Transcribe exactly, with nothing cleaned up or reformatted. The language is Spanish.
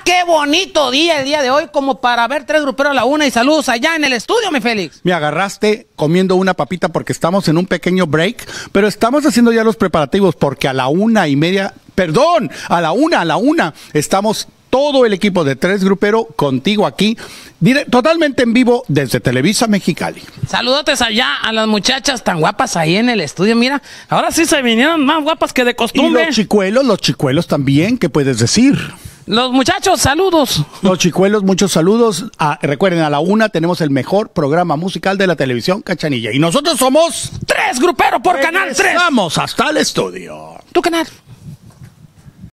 qué bonito día el día de hoy como para ver tres gruperos a la una y saludos allá en el estudio, mi Félix. Me agarraste comiendo una papita porque estamos en un pequeño break, pero estamos haciendo ya los preparativos porque a la una y media, perdón, a la una, a la una, estamos todo el equipo de Tres Grupero contigo aquí, dire- totalmente en vivo desde Televisa Mexicali. Saludotes allá a las muchachas tan guapas ahí en el estudio, mira, ahora sí se vinieron más guapas que de Y costumbre. los chicuelos, los chicuelos también, ¿qué puedes decir? Los muchachos, saludos. Los chicuelos, muchos saludos. Ah, recuerden, a la una tenemos el mejor programa musical de la televisión Cachanilla. Y nosotros somos... Tres Grupero por Canal tres. Vamos hasta el estudio. Tu canal.